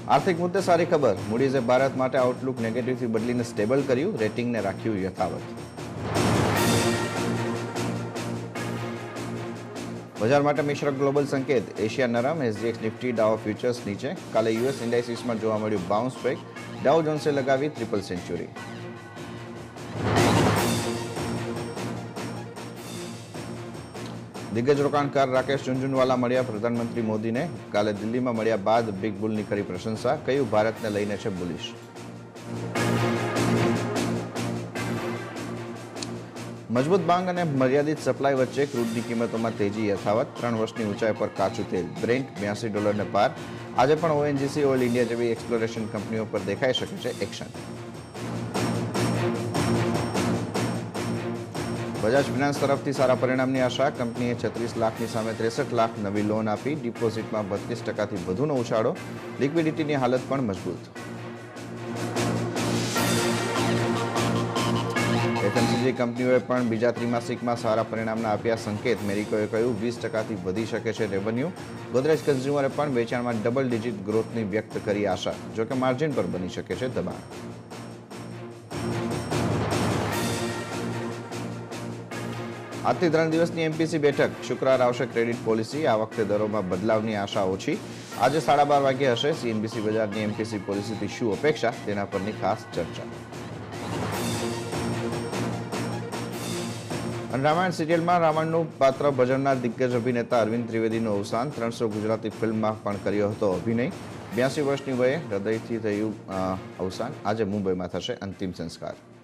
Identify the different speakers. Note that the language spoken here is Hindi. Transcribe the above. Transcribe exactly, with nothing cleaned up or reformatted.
Speaker 1: आर्थिक मुद्दे सारी खबर। मूडीजे भारत माटे आउटलुक नेगेटिव थी बदलीने स्टेबल कर्યું, रेटिंग ने राख्યું यथावत। बजार माटे मिश्र ग्लोबल संकेत। एशिया नरम, एसजीएक्स निफ्टी डाउ फ्यूचर्स नीचे। काले यूएस इंडाइसिस में जोवा मळ्युं बाउंस बेक। डाउ जोन्से लगावी ट्रिपल सेंचुरी। दिग्गज रोकाणकार राकेश झुंझुनवाला मळ्या प्रधानमंत्री मोदी ने। काले दिल्ली में मळ्या बाद बिग बुल नी करी प्रशंसा। कह्युं भारत ने लईने छे बुलिश। मजबूत मांग और मर्यादित सप्लाय वच्चे क्रूडनी कीमतों में तेजी यथावत। त्रण वर्षनी ऊंचाई पर काचू तेल ब्रेंट ब्यासी डॉलर ने पार। आज पण ONGC oil India JV exploration कंपनीओं पर देखाई शके छे एक्शन। बजाज फाइनांस तरफथी सारा परिणामनी आशा। कंपनीए छत्रीस लाखनी सामे त्रेसठ लाख नवी लोन आपी। डिपोजिट में बत्रीस टकाथी वधुनो उछाळो। लिक्विडिटीनी हालत पण मजबूत। एफएमसीजी कंपनीओए पण बीजा त्रिमासिक में सारा परिणामना आप्या संकेत। मेरिकोए कह्युं वीस टकाथी वधी शके छे रेवन्यू। गोदरेज कन्ज्युमरे पण वेचाण में डबल डिजिट ग्रोथनी व्यक्त करी आशा। जो कि मार्जिन पर बनी शके छे दबाण। आज थी त्रण दिवसनी एमपीसी बैठक। शुक्रवार आवशे क्रेडिट पॉलिसी। आ वखते दरों में बदलावनी आशा ओછી। आज साढ़ा बार वागे हशे सीएनबीसी बजारनी एमपीसी पॉलिसीथी शुं अपेक्षा तेना परनी खास चर्चा। रामायण सीरियल में रावणनु पात्र भजवनार दिग्गज अभिनेता अरविंद त्रिवेदीનું अवसान। त्रणसो गुजराती फिल्म में पण कर्यो हतो अभिनय। ब्यासी वर्षनी वये हृदयथी थयुं अवसान। आज मुंबई में थशे अंतिम संस्कार।